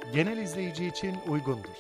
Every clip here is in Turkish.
genel izleyici için uygundur.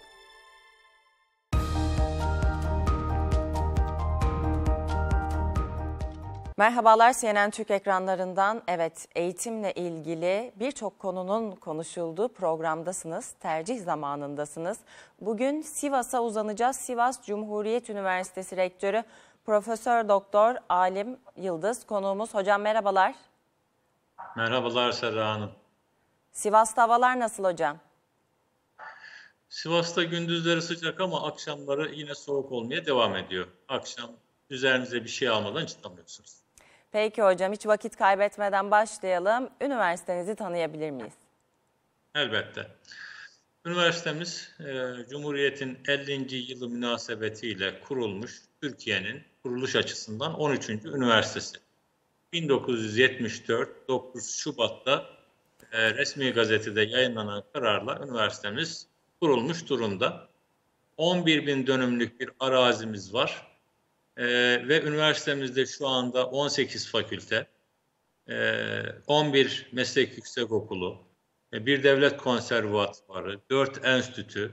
Merhabalar, CNN Türk ekranlarından. Evet, eğitimle ilgili birçok konunun konuşulduğu programdasınız, tercih zamanındasınız. Bugün Sivas'a uzanacağız. Sivas Cumhuriyet Üniversitesi Rektörü Profesör Doktor Alim Yıldız konuğumuz. Hocam merhabalar. Merhabalar Serra Hanım. Sivas'ta havalar nasıl hocam? Sivas'ta gündüzleri sıcak ama akşamları yine soğuk olmaya devam ediyor. Akşam üzerinize bir şey almadan çıkamıyorsunuz. Peki hocam, hiç vakit kaybetmeden başlayalım. Üniversitenizi tanıyabilir miyiz? Elbette. Üniversitemiz Cumhuriyet'in 50. yılı münasebetiyle kurulmuş Türkiye'nin kuruluş açısından 13. üniversitesi. 1974 9 Şubat'ta resmi gazetede yayınlanan kararla üniversitemiz kurulmuş durumda. 11 bin dönümlük bir arazimiz var. Ve üniversitemizde şu anda 18 fakülte, 11 meslek yüksekokulu, bir devlet konservatuvarı, 4 enstitü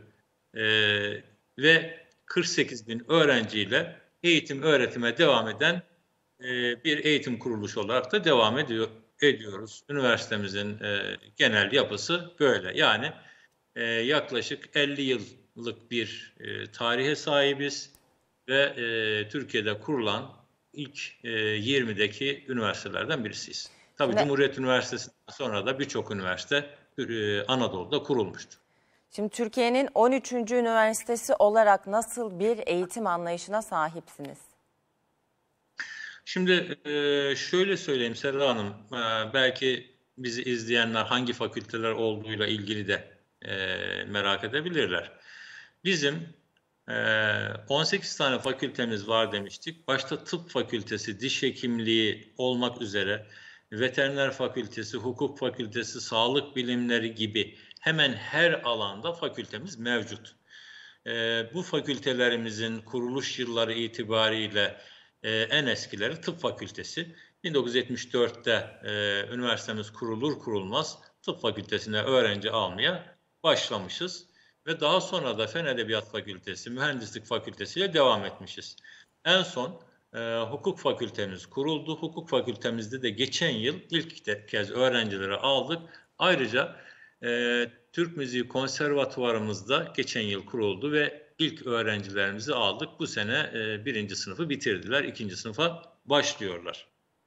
ve 48 bin öğrenciyle eğitim öğretime devam eden bir eğitim kuruluşu olarak da devam ediyoruz. Üniversitemizin genel yapısı böyle. Yani yaklaşık 50 yıllık bir tarihe sahibiz ve Türkiye'de kurulan ilk 20'deki üniversitelerden birisiyiz. Tabii Cumhuriyet Üniversitesi'nden sonra da birçok üniversite Anadolu'da kurulmuştur. Şimdi Türkiye'nin 13. üniversitesi olarak nasıl bir eğitim anlayışına sahipsiniz? Şimdi şöyle söyleyeyim Serra Hanım, belki bizi izleyenler hangi fakülteler olduğuyla ilgili de merak edebilirler. Bizim 18 tane fakültemiz var demiştik. Başta tıp fakültesi, diş hekimliği olmak üzere veteriner fakültesi, hukuk fakültesi, sağlık bilimleri gibi hemen her alanda fakültemiz mevcut. Bu fakültelerimizin kuruluş yılları itibariyle en eskileri tıp fakültesi. 1974'te üniversitemiz kurulur kurulmaz tıp fakültesine öğrenci almaya başlamışız. Ve daha sonra da Fen Edebiyat Fakültesi, Mühendislik Fakültesi ile devam etmişiz. En son hukuk fakültemiz kuruldu. Hukuk fakültemizde de geçen yıl ilk kez öğrencileri aldık. Ayrıca Türk Müziği Konservatuvarımız da geçen yıl kuruldu ve ilk öğrencilerimizi aldık. Bu sene birinci sınıfı bitirdiler, ikinci sınıfa başlıyorlar.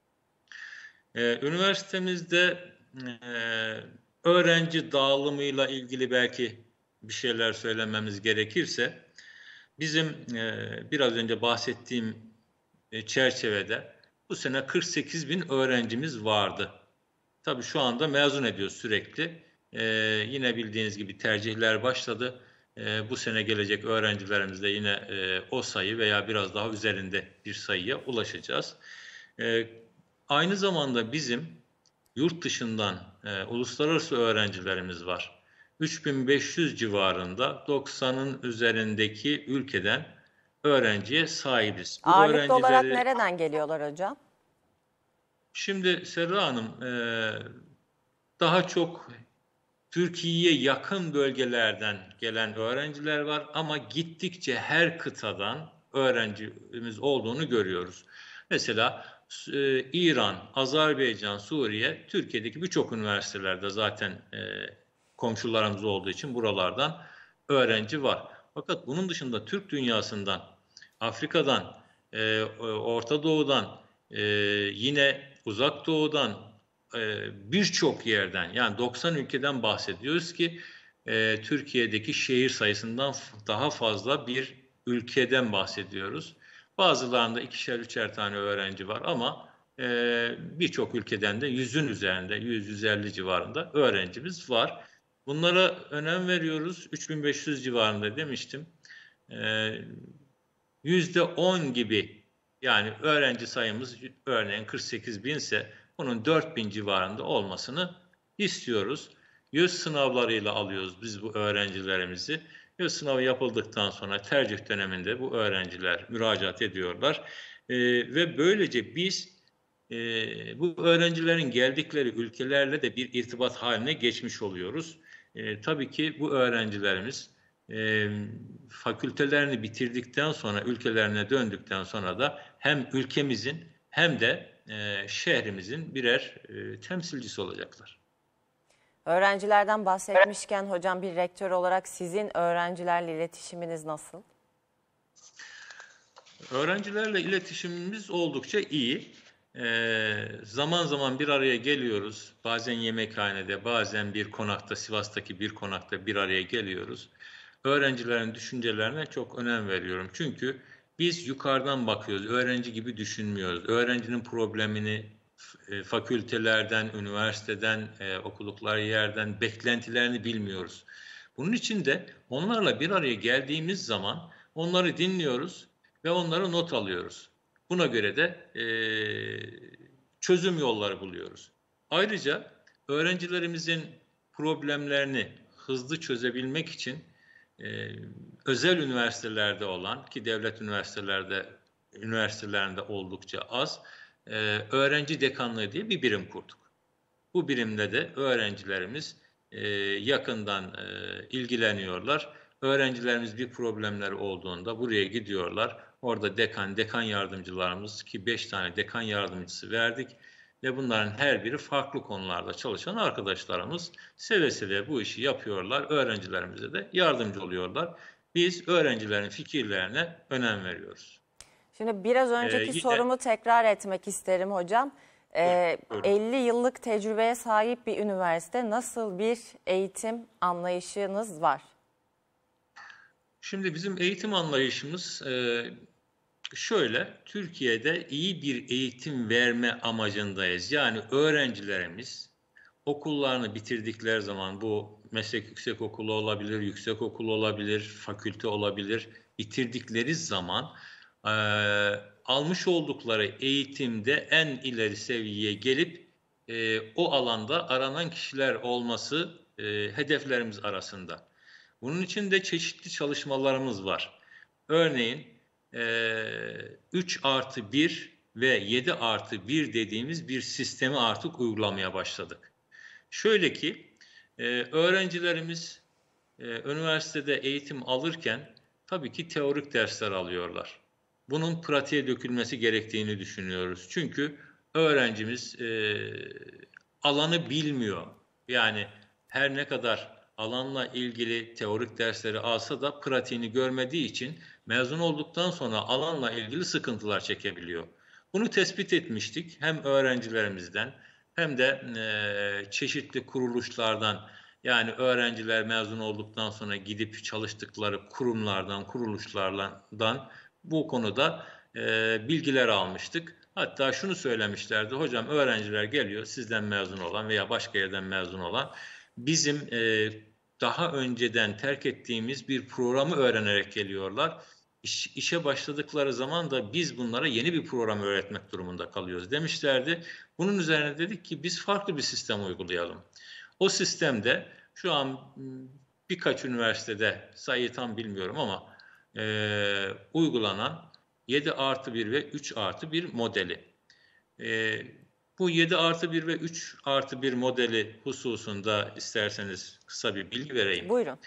Üniversitemizde öğrenci dağılımıyla ilgili belki bir şeyler söylememiz gerekirse, bizim biraz önce bahsettiğim çerçevede bu sene 48 bin öğrencimiz vardı. Tabii şu anda mezun ediyoruz sürekli. Yine bildiğiniz gibi tercihler başladı. Bu sene gelecek öğrencilerimizle yine o sayı veya biraz daha üzerinde bir sayıya ulaşacağız. Aynı zamanda bizim yurt dışından uluslararası öğrencilerimiz var. 3500 civarında 90'ın üzerindeki ülkeden öğrenciye sahibiz. Bu ağırlıklı olarak nereden geliyorlar hocam? Şimdi Serra Hanım, daha çok Türkiye'ye yakın bölgelerden gelen öğrenciler var ama gittikçe her kıtadan öğrencimiz olduğunu görüyoruz. Mesela İran, Azerbaycan, Suriye, Türkiye'deki birçok üniversitelerde zaten komşularımız olduğu için buralardan öğrenci var. Fakat bunun dışında Türk dünyasından, Afrika'dan, Orta Doğu'dan, yine Uzak Doğu'dan birçok yerden, yani 90 ülkeden bahsediyoruz ki Türkiye'deki şehir sayısından daha fazla bir ülkeden bahsediyoruz. Bazılarında ikişer üçer tane öğrenci var ama birçok ülkeden de 100'ün üzerinde, 100-150 civarında öğrencimiz var. Bunlara önem veriyoruz. 3500 civarında demiştim. %10 gibi, yani öğrenci sayımız örneğin 48 binse bunun 4000 civarında olmasını istiyoruz. Yüz sınavlarıyla alıyoruz biz bu öğrencilerimizi. Yüz sınavı yapıldıktan sonra tercih döneminde bu öğrenciler müracaat ediyorlar. Ve böylece biz bu öğrencilerin geldikleri ülkelerle de bir irtibat haline geçmiş oluyoruz. tabii ki bu öğrencilerimiz fakültelerini bitirdikten sonra, ülkelerine döndükten sonra da hem ülkemizin hem de şehrimizin birer temsilcisi olacaklar. Öğrencilerden bahsetmişken hocam, bir rektör olarak sizin öğrencilerle iletişiminiz nasıl? Öğrencilerle iletişimimiz oldukça iyi. Zaman zaman bir araya geliyoruz. Bazen yemekhanede, bazen bir konakta, Sivas'taki bir konakta bir araya geliyoruz. Öğrencilerin düşüncelerine çok önem veriyorum. Çünkü biz yukarıdan bakıyoruz, öğrenci gibi düşünmüyoruz. Öğrencinin problemini fakültelerden, üniversiteden, okudukları yerden beklentilerini bilmiyoruz. Bunun için de onlarla bir araya geldiğimiz zaman onları dinliyoruz ve onları not alıyoruz. Buna göre de çözüm yolları buluyoruz. Ayrıca öğrencilerimizin problemlerini hızlı çözebilmek için özel üniversitelerde olan, ki devlet üniversitelerinde oldukça az, öğrenci dekanlığı diye bir birim kurduk. Bu birimde de öğrencilerimiz yakından ilgileniyorlar. Öğrencilerimiz bir problemleri olduğunda buraya gidiyorlar. Orada dekan yardımcılarımız, ki 5 tane dekan yardımcısı verdik ve bunların her biri farklı konularda çalışan arkadaşlarımız seve seve bu işi yapıyorlar. Öğrencilerimize de yardımcı oluyorlar. Biz öğrencilerin fikirlerine önem veriyoruz. Şimdi biraz önceki sorumu tekrar etmek isterim hocam. Buyurun. 50 yıllık tecrübeye sahip bir üniversite, nasıl bir eğitim anlayışınız var? Şimdi bizim eğitim anlayışımız şöyle: Türkiye'de iyi bir eğitim verme amacındayız. Yani öğrencilerimiz okullarını bitirdikleri zaman, bu meslek yüksekokulu olabilir, yüksekokulu olabilir, fakülte olabilir, bitirdikleri zaman almış oldukları eğitimde en ileri seviyeye gelip o alanda aranan kişiler olması hedeflerimiz arasında. Bunun için de çeşitli çalışmalarımız var. Örneğin 3+1 ve 7+1 dediğimiz bir sistemi artık uygulamaya başladık. Şöyle ki öğrencilerimiz üniversitede eğitim alırken tabii ki teorik dersler alıyorlar. Bunun pratiğe dökülmesi gerektiğini düşünüyoruz. Çünkü öğrencimiz alanı bilmiyor. Yani her ne kadar alanla ilgili teorik dersleri alsa da pratiğini görmediği için mezun olduktan sonra alanla ilgili sıkıntılar çekebiliyor. Bunu tespit etmiştik hem öğrencilerimizden hem de çeşitli kuruluşlardan. Yani öğrenciler mezun olduktan sonra gidip çalıştıkları kurumlardan, kuruluşlardan bu konuda bilgiler almıştık. Hatta şunu söylemişlerdi: hocam, öğrenciler geliyor, sizden mezun olan veya başka yerden mezun olan, bizim daha önceden terk ettiğimiz bir programı öğrenerek geliyorlar. İşe başladıkları zaman da biz bunlara yeni bir program öğretmek durumunda kalıyoruz demişlerdi. Bunun üzerine dedik ki biz farklı bir sistem uygulayalım. O sistemde şu an birkaç üniversitede, sayıyı tam bilmiyorum ama uygulanan 7+1 ve 3+1 modeli. Bu 7+1 ve 3+1 modeli hususunda isterseniz kısa bir bilgi vereyim. Buyurun.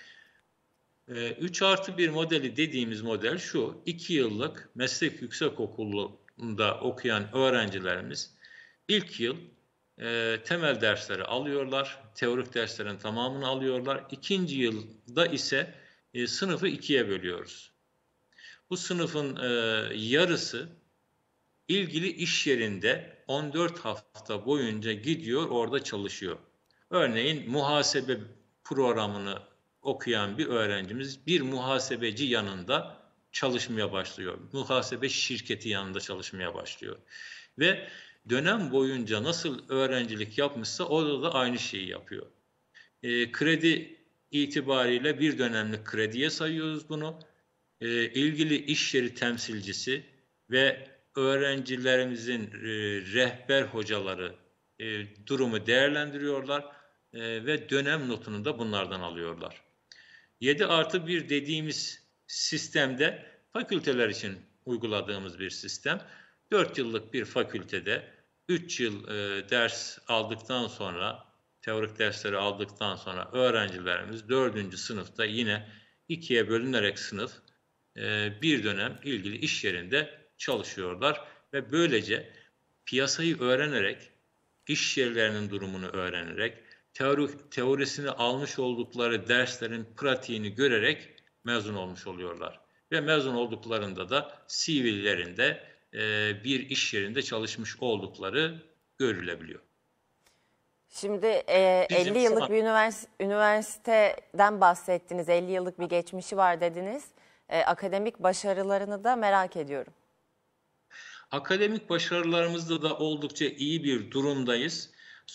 3+1 modeli dediğimiz model şu: 2 yıllık meslek yüksekokulunda okuyan öğrencilerimiz ilk yıl temel dersleri alıyorlar, teorik derslerin tamamını alıyorlar. İkinci yılda ise sınıfı ikiye bölüyoruz. Bu sınıfın yarısı ilgili iş yerinde 14 hafta boyunca gidiyor, orada çalışıyor. Örneğin muhasebe programını okuyan bir öğrencimiz bir muhasebeci yanında çalışmaya başlıyor. Muhasebe şirketi yanında çalışmaya başlıyor. Ve dönem boyunca nasıl öğrencilik yapmışsa orada da aynı şeyi yapıyor. Kredi itibariyle bir dönemlik krediye sayıyoruz bunu. İlgili iş yeri temsilcisi ve öğrencilerimizin rehber hocaları durumu değerlendiriyorlar ve dönem notunu da bunlardan alıyorlar. 7+1 dediğimiz sistemde fakülteler için uyguladığımız bir sistem. 4 yıllık bir fakültede 3 yıl ders aldıktan sonra teorik dersleri aldıktan sonra öğrencilerimiz 4. sınıfta yine ikiye bölünerek sınıf bir dönem ilgili iş yerinde çalışıyorlar ve böylece piyasayı öğrenerek, iş yerlerinin durumunu öğrenerek, teorisini almış oldukları derslerin pratiğini görerek mezun olmuş oluyorlar. Ve mezun olduklarında da CV'lerinde bir iş yerinde çalışmış oldukları görülebiliyor. Şimdi Bizim 50 şu yıllık an bir üniversiteden bahsettiniz. 50 yıllık bir geçmişi var dediniz. Akademik başarılarını da merak ediyorum. akademik başarılarımızda da oldukça iyi bir durumdayız.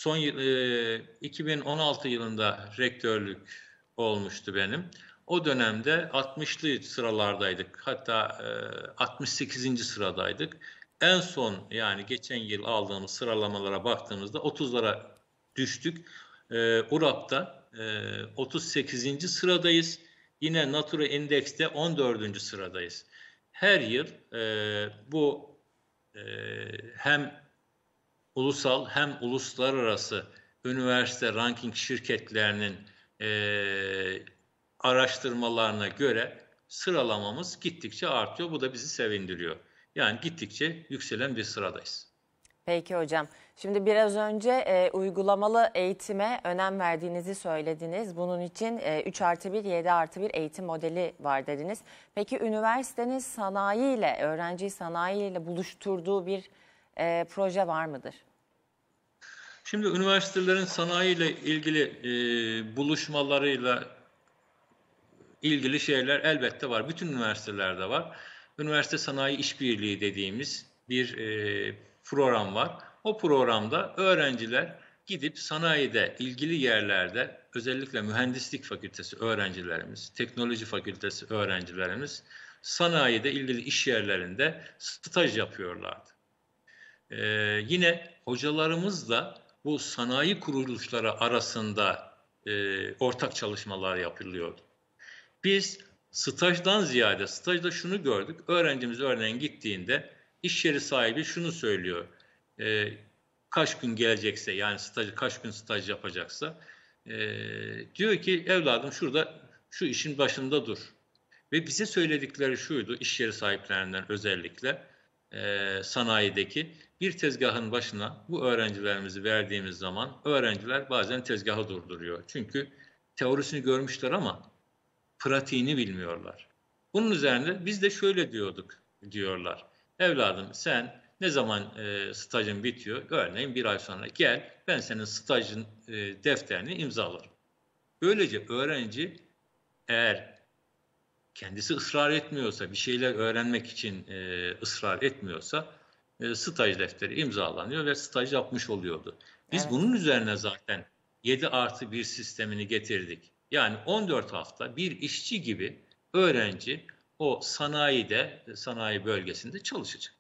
2016 yılında rektörlük olmuştu benim. O dönemde 60'lı sıralardaydık. Hatta 68. sıradaydık. En son yani geçen yıl aldığımız sıralamalara baktığımızda 30'lara düştük. URAP'ta 38. sıradayız. Yine Natura Index'te 14. sıradayız. Her yıl bu hem ulusal hem uluslararası üniversite ranking şirketlerinin araştırmalarına göre sıralamamız gittikçe artıyor. Bu da bizi sevindiriyor. Yani gittikçe yükselen bir sıradayız. Peki hocam. Şimdi biraz önce uygulamalı eğitime önem verdiğinizi söylediniz. Bunun için 3+1, 7+1 eğitim modeli var dediniz. Peki üniversitenin sanayiyle, öğrenciyi sanayiyle buluşturduğu bir proje var mıdır? Şimdi üniversitelerin sanayiyle ilgili buluşmalarıyla ilgili şeyler elbette var. Bütün üniversitelerde var. Üniversite Sanayi İşbirliği dediğimiz bir program var. O programda öğrenciler gidip sanayide ilgili yerlerde özellikle mühendislik fakültesi öğrencilerimiz, teknoloji fakültesi öğrencilerimiz sanayide ilgili iş yerlerinde staj yapıyorlardı. Yine hocalarımız da bu sanayi kuruluşları arasında ortak çalışmalar yapılıyordu. Biz stajdan ziyade stajda şunu gördük. Öğrencimiz örneğin gittiğinde iş yeri sahibi şunu söylüyor. Kaç gün gelecekse yani kaç gün staj yapacaksa diyor ki evladım şurada şu işin başında dur. Ve bize söyledikleri şuydu iş yeri sahiplerinden özellikle sanayideki bir tezgahın başına bu öğrencilerimizi verdiğimiz zaman öğrenciler bazen tezgahı durduruyor. Çünkü teorisini görmüşler ama pratiğini bilmiyorlar. Bunun üzerine biz de şöyle diyorlar. Evladım sen ne zaman stajın bitiyor? Örneğin bir ay sonra gel ben senin stajın defterini imzalarım. Böylece öğrenci eğer kendisi ısrar etmiyorsa, bir şeyler öğrenmek için ısrar etmiyorsa staj defteri imzalanıyor ve staj yapmış oluyordu. Biz Evet. bunun üzerine zaten 7+1 sistemini getirdik. Yani 14 hafta bir işçi gibi öğrenci o sanayi bölgesinde çalışacak.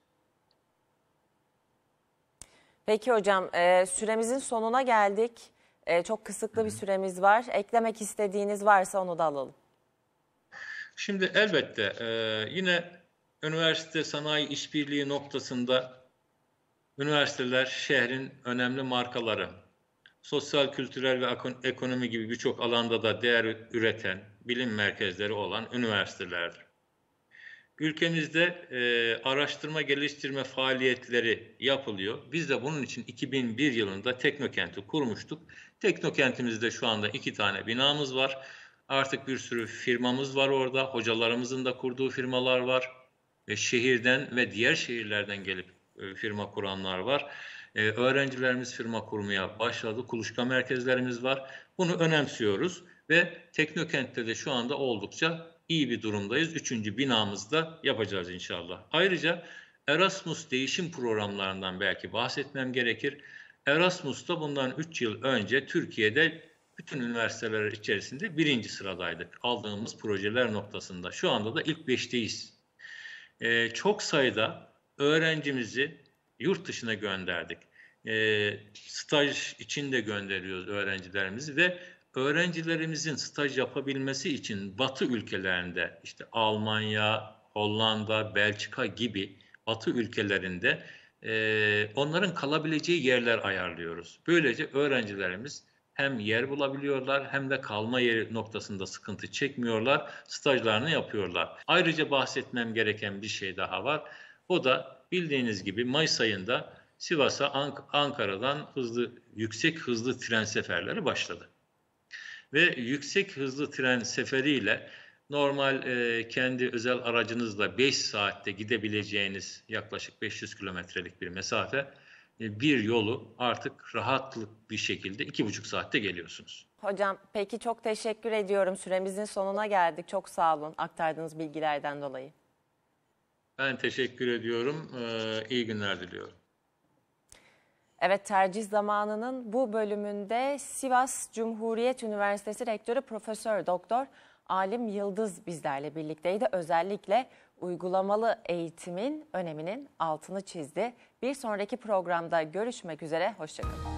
Peki hocam, süremizin sonuna geldik. Çok kısıtlı bir süremiz var. Eklemek istediğiniz varsa onu da alalım. Şimdi elbette yine üniversite sanayi işbirliği noktasında üniversiteler şehrin önemli markaları. Sosyal, kültürel ve ekonomi gibi birçok alanda da değer üreten bilim merkezleri olan üniversitelerdir. Ülkemizde araştırma geliştirme faaliyetleri yapılıyor. Biz de bunun için 2001 yılında Teknokent'i kurmuştuk. Teknokent'imizde şu anda 2 tane binamız var. Artık bir sürü firmamız var orada. Hocalarımızın da kurduğu firmalar var. Ve şehirden ve diğer şehirlerden gelip firma kuranlar var. Öğrencilerimiz firma kurmaya başladı. Kuluçka merkezlerimiz var. Bunu önemsiyoruz ve Teknokent'te de şu anda oldukça iyi bir durumdayız. 3. binamızda yapacağız inşallah. Ayrıca Erasmus değişim programlarından belki bahsetmem gerekir. Erasmus'ta bundan 3 yıl önce Türkiye'de bütün üniversiteler içerisinde 1. sıradaydık aldığımız projeler noktasında. Şu anda da ilk 5'teyiz. Çok sayıda öğrencimizi yurt dışına gönderdik. Staj için de gönderiyoruz öğrencilerimizi ve öğrencilerimizin staj yapabilmesi için Batı ülkelerinde işte Almanya, Hollanda, Belçika gibi Batı ülkelerinde onların kalabileceği yerler ayarlıyoruz. Böylece öğrencilerimiz hem yer bulabiliyorlar hem de kalma yeri noktasında sıkıntı çekmiyorlar. Stajlarını yapıyorlar. Ayrıca bahsetmem gereken bir şey daha var. O da bildiğiniz gibi Mayıs ayında Sivas'a Ankara'dan yüksek hızlı tren seferleri başladı. Ve yüksek hızlı tren seferiyle normal kendi özel aracınızla 5 saatte gidebileceğiniz yaklaşık 500 kilometrelik bir mesafe, bir yolu artık rahatlık bir şekilde 2,5 saatte geliyorsunuz. Hocam peki çok teşekkür ediyorum. Süremizin sonuna geldik. Çok sağ olun aktardığınız bilgilerden dolayı. Ben teşekkür ediyorum. İyi günler diliyorum. Evet, tercih zamanının bu bölümünde Sivas Cumhuriyet Üniversitesi Rektörü Profesör Doktor Alim Yıldız bizlerle birlikteydi. Özellikle uygulamalı eğitimin öneminin altını çizdi. Bir sonraki programda görüşmek üzere, hoşça kalın.